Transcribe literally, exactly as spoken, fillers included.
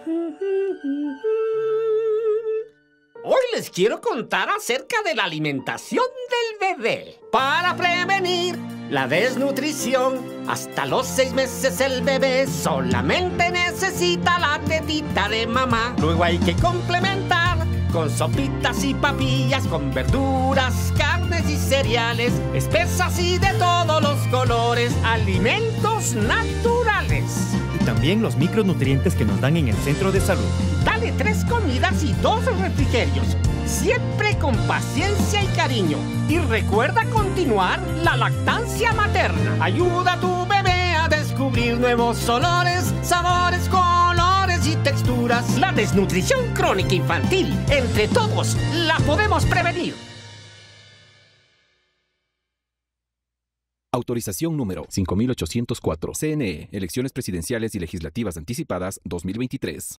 Hoy les quiero contar acerca de la alimentación del bebé. Para prevenir la desnutrición, hasta los seis meses el bebé solamente necesita la tetita de mamá. Luego hay que complementar con sopitas y papillas, con verduras, carnes y cereales, espesas y de todos los colores, alimentos naturales. Y también los micronutrientes que nos dan en el centro de salud. Dale tres comidas y dos refrigerios, siempre con paciencia y cariño. Y recuerda continuar la lactancia materna. Ayuda a tu bebé a descubrir nuevos olores, sabores, colores y texturas. La desnutrición crónica infantil, entre todos, la podemos prevenir. Autorización número cinco mil ochocientos cuatro. C N E, Elecciones Presidenciales y Legislativas Anticipadas dos mil veintitrés.